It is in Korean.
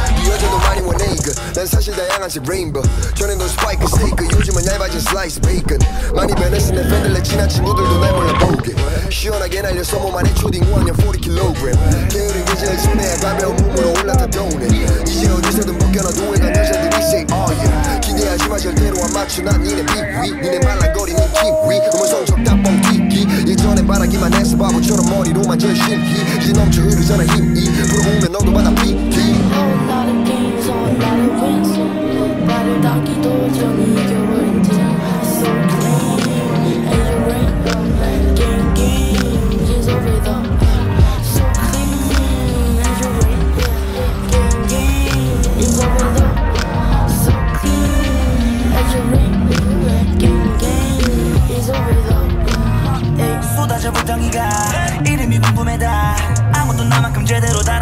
이 여자도 많이 원해 이거 난 사실 다양한색 레인보 전에도 스파이크 스테이크 요즘은 얇아진 슬라이스 베이컨 많이 변했어 내 팬들 친한 친구들도 날 몰라보게 시원하게 날려서 몸 안에 초딩 5학년 40kg 게으른 기질을 순내야 가벼운 몸으로 올라타 도네 이제 어디서든 벗겨놔도 외간 여자들이 say oh yeah 기대하지마 절대로 안 맞춰 난 니네 비위 니네 말랑거리는 키위 음원 성적 다 뻥튀기 예전에 바라기만 했어 바보처럼 머리로만 절실히 이제 넘쳐 흐르잖아 힘이 불어오면 너도 받아 PT Whole lot of games, whole lot of wins 나를 닿기도 전에 이겨버린 team So clean, and you rain Game is over though So clean, and you rain Game is over though So clean, and you rain Game is over though 쏟아져 불덩이가 이름이 궁금해 다 아무도 나만큼 제대로 다